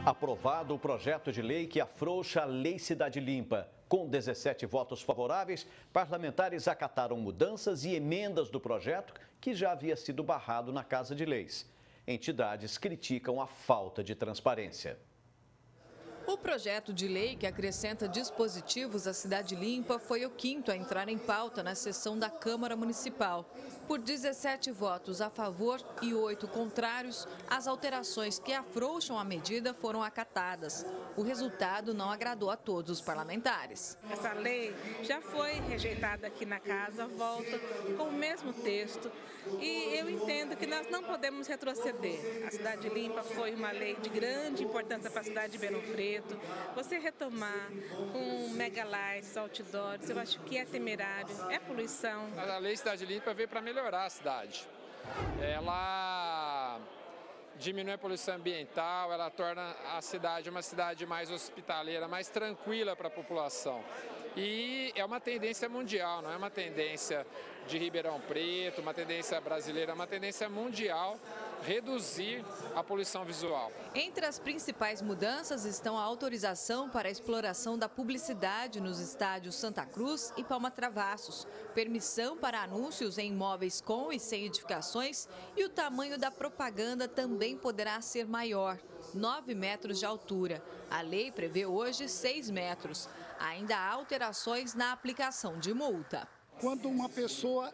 Aprovado o projeto de lei que afrouxa a Lei Cidade Limpa. Com 17 votos favoráveis, parlamentares acataram mudanças e emendas do projeto que já havia sido barrado na Casa de Leis. Entidades criticam a falta de transparência. O projeto de lei que acrescenta dispositivos à Cidade Limpa foi o quinto a entrar em pauta na sessão da Câmara Municipal. Por 17 votos a favor e 8 contrários, as alterações que afrouxam a medida foram acatadas. O resultado não agradou a todos os parlamentares. Essa lei já foi rejeitada aqui na casa, volta com o mesmo texto e eu entendo que nós não podemos retroceder. A Cidade Limpa foi uma lei de grande importância para a cidade de Ribeirão Preto. Você retomar com megalights, outdoors, eu acho que é temerário, é poluição. A lei Cidade Limpa veio para melhorar a cidade. Ela diminui a poluição ambiental, ela torna a cidade uma cidade mais hospitaleira, mais tranquila para a população. E é uma tendência mundial, não é uma tendência de Ribeirão Preto, uma tendência brasileira, é uma tendência mundial reduzir a poluição visual. Entre as principais mudanças estão a autorização para a exploração da publicidade nos estádios Santa Cruz e Palma Travassos, permissão para anúncios em imóveis com e sem edificações e o tamanho da propaganda também poderá ser maior, 9 metros de altura. A lei prevê hoje 6 metros. Ainda há alterações na aplicação de multa. Quando uma pessoa,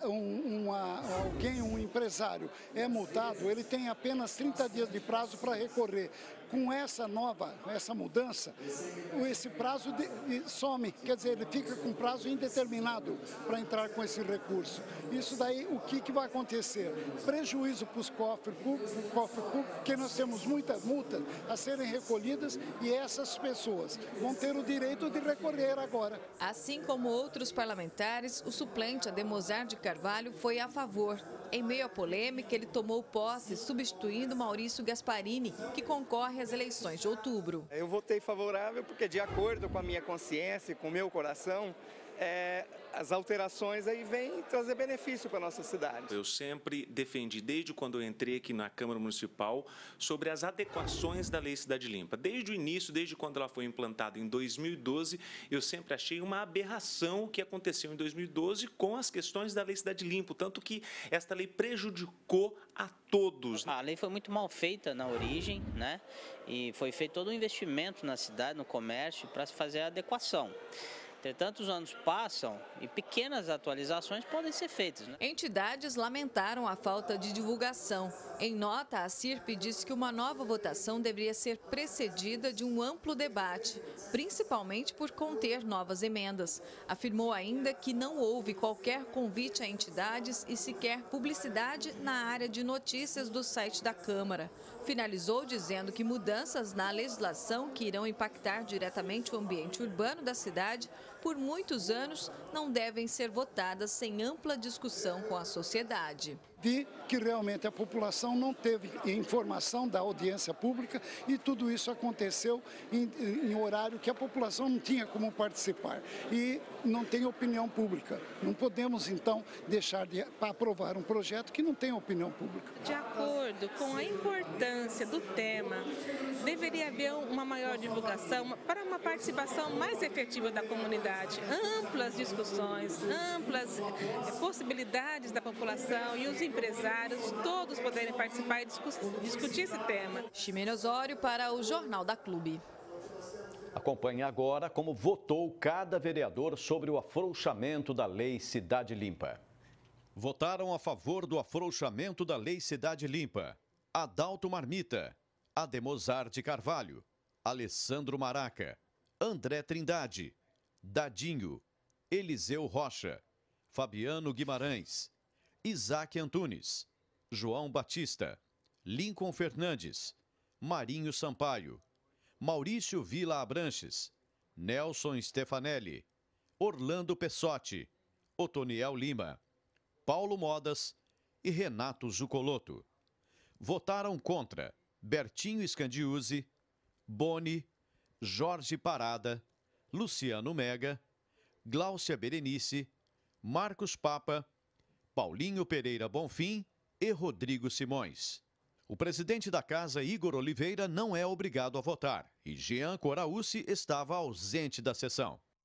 um empresário é multado, ele tem apenas 30 dias de prazo para recorrer. Com essa mudança, esse prazo some, quer dizer, ele fica com prazo indeterminado para entrar com esse recurso. Isso daí, o que vai acontecer? Prejuízo para os cofres públicos, porque nós temos muitas multas a serem recolhidas e essas pessoas vão ter o direito de recorrer agora. Assim como outros parlamentares, o suplente Ademosar de Carvalho foi a favor. Em meio à polêmica, ele tomou posse, substituindo Maurício Gasparini, que concorre às eleições de outubro. Eu votei favorável porque, de acordo com a minha consciência e com o meu coração, as alterações aí vêm trazer benefício para a nossa cidade. Eu sempre defendi, desde quando eu entrei aqui na Câmara Municipal, sobre as adequações da Lei Cidade Limpa. Desde o início, desde quando ela foi implantada em 2012, eu sempre achei uma aberração o que aconteceu em 2012 com as questões da Lei Cidade Limpa, tanto que esta lei prejudicou a todos. A lei foi muito mal feita na origem, né? E foi feito todo um investimento na cidade, no comércio, para se fazer a adequação. Entretanto, os anos passam e pequenas atualizações podem ser feitas, né? Entidades lamentaram a falta de divulgação. Em nota, a CIRP disse que uma nova votação deveria ser precedida de um amplo debate, principalmente por conter novas emendas. Afirmou ainda que não houve qualquer convite a entidades e sequer publicidade na área de notícias do site da Câmara. Finalizou dizendo que mudanças na legislação que irão impactar diretamente o ambiente urbano da cidade por muitos anos não devem ser votadas sem ampla discussão com a sociedade. Vi que realmente a população não teve informação da audiência pública e tudo isso aconteceu em horário que a população não tinha como participar e não tem opinião pública. Não podemos, então, deixar de aprovar um projeto que não tem opinião pública. De acordo com a importância do tema, deveria haver uma maior divulgação para uma participação mais efetiva da comunidade, amplas discussões, amplas possibilidades da população e os empresários todos poderem participar e discutir esse tema. Ximena Osório para o Jornal da Clube. Acompanhe agora como votou cada vereador sobre o afrouxamento da Lei Cidade Limpa. Votaram a favor do afrouxamento da Lei Cidade Limpa: Adalto Marmita, Ademosar de Carvalho, Alessandro Maraca, André Trindade, Dadinho, Eliseu Rocha, Fabiano Guimarães, Isaac Antunes, João Batista, Lincoln Fernandes, Marinho Sampaio, Maurício Vila Abranches, Nelson Stefanelli, Orlando Pessotti, Otoniel Lima, Paulo Modas e Renato Zucoloto. Votaram contra Bertinho Scandiuzzi, Boni, Jorge Parada, Luciano Mega, Gláucia Berenice, Marcos Papa, Paulinho Pereira Bonfim e Rodrigo Simões. O presidente da casa, Igor Oliveira, não é obrigado a votar e Jean Coraúci estava ausente da sessão.